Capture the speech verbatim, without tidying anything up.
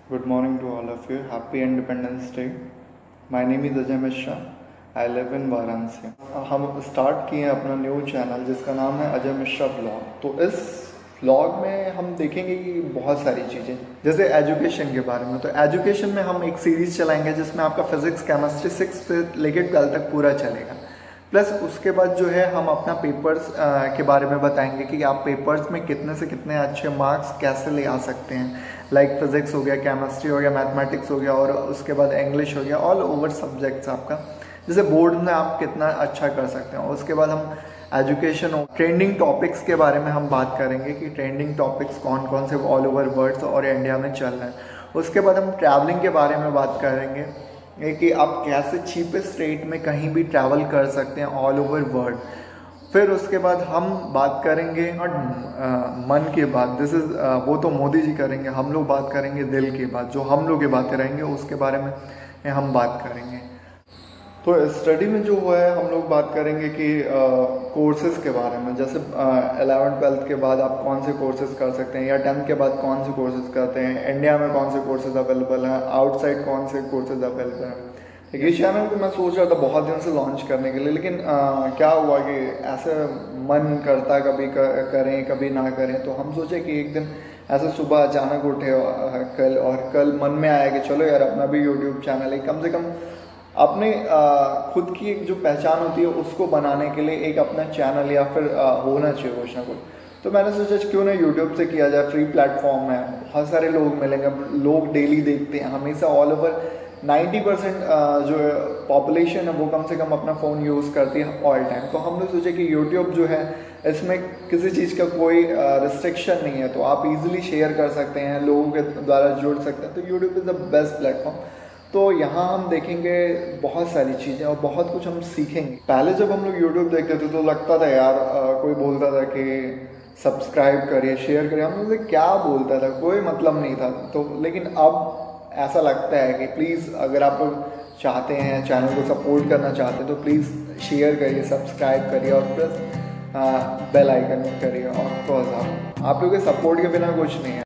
Good morning to all of you. Happy Independence Day. My name is Ajay Mishra. I live in Varanasi. हम start किए हैं अपना new channel जिसका नाम है अजय मिश्रा ब्लॉग। तो इस ब्लॉग में हम देखेंगे कि बहुत सारी चीज़ें, जैसे एजुकेशन के बारे में। तो एजुकेशन में हम एक सीरीज़ चलाएंगे जिसमें आपका फिजिक्स केमिस्ट्री सिक्स से लेकर ट्वेल्थ तक पूरा चलेगा। प्लस उसके बाद जो है हम अपना पेपर्स के बारे में बताएंगे कि आप पेपर्स में कितने से कितने अच्छे मार्क्स कैसे ले आ सकते हैं। लाइक फिजिक्स हो गया, केमिस्ट्री हो गया, मैथमेटिक्स हो गया और उसके बाद इंग्लिश हो गया, ऑल ओवर सब्जेक्ट्स आपका, जैसे बोर्ड में आप कितना अच्छा कर सकते हैं। उसके बाद हम एजुकेशन हो, ट्रेंडिंग टॉपिक्स के बारे में हम बात करेंगे कि ट्रेंडिंग टॉपिक्स कौन कौन से ऑल ओवर वर्ल्ड और इंडिया में चल रहे हैं। उसके बाद हम ट्रैवलिंग के बारे में बात करेंगे कि आप कैसे चीपेस्ट रेट में कहीं भी ट्रैवल कर सकते हैं ऑल ओवर वर्ल्ड। फिर उसके बाद हम बात करेंगे और मन की बात, दिस इज़ वो तो मोदी जी करेंगे, हम लोग बात करेंगे दिल की बात, जो हम लोग की बातें रहेंगे उसके बारे में हम बात करेंगे। तो स्टडी में जो हुआ है हम लोग बात करेंगे कि कोर्सेज के बारे में, जैसे एलेवन ट्वेल्थ के बाद आप कौन से कोर्सेज कर सकते हैं या टेंथ के बाद कौन से कोर्सेज करते हैं, इंडिया में कौन से कोर्सेज अवेलेबल हैं, आउटसाइड कौन से कोर्सेज अवेलेबल हैं। ये चैनल को मैं सोच रहा था बहुत दिन से लॉन्च करने के लिए, लेकिन आ, क्या हुआ कि ऐसे मन करता कभी करें कभी ना करें। तो हम सोचे कि एक दिन ऐसे सुबह अचानक उठे कल और कल मन में आया कि चलो यार अपना भी यूट्यूब चैनल है, कम से कम अपने खुद की एक जो पहचान होती है उसको बनाने के लिए एक अपना चैनल या फिर होना चाहिए कुछ ना कुछ। तो मैंने सोचा क्यों ना यूट्यूब से किया जाए, फ्री प्लेटफॉर्म है, बहुत सारे लोग मिलेंगे, लोग डेली देखते हैं, हमेशा ऑल ओवर नाइन्टी परसेंट जो पॉपुलेशन है वो कम से कम अपना फ़ोन यूज़ करती है ऑल टाइम। तो हमने सोचा कि यूट्यूब जो है इसमें किसी चीज़ का कोई रिस्ट्रिक्शन नहीं है, तो आप इजीली शेयर कर सकते हैं, लोगों के द्वारा जुड़ सकते हैं। तो YouTube is the best platform. तो यहाँ हम देखेंगे बहुत सारी चीज़ें और बहुत कुछ हम सीखेंगे। पहले जब हम लोग यूट्यूब देखते थे तो लगता था यार आ, कोई बोलता था कि सब्सक्राइब करिए, शेयर करिए, हम लोग क्या बोलता था, कोई मतलब नहीं था। तो लेकिन अब ऐसा लगता है कि प्लीज़ अगर आप लोग चाहते हैं चैनल को सपोर्ट करना चाहते हैं तो प्लीज़ शेयर करिए, सब्सक्राइब करिए और प्लस बेल आइकन करिए। ऑफ कोर्स आप आप लोगों के सपोर्ट के बिना कुछ नहीं है।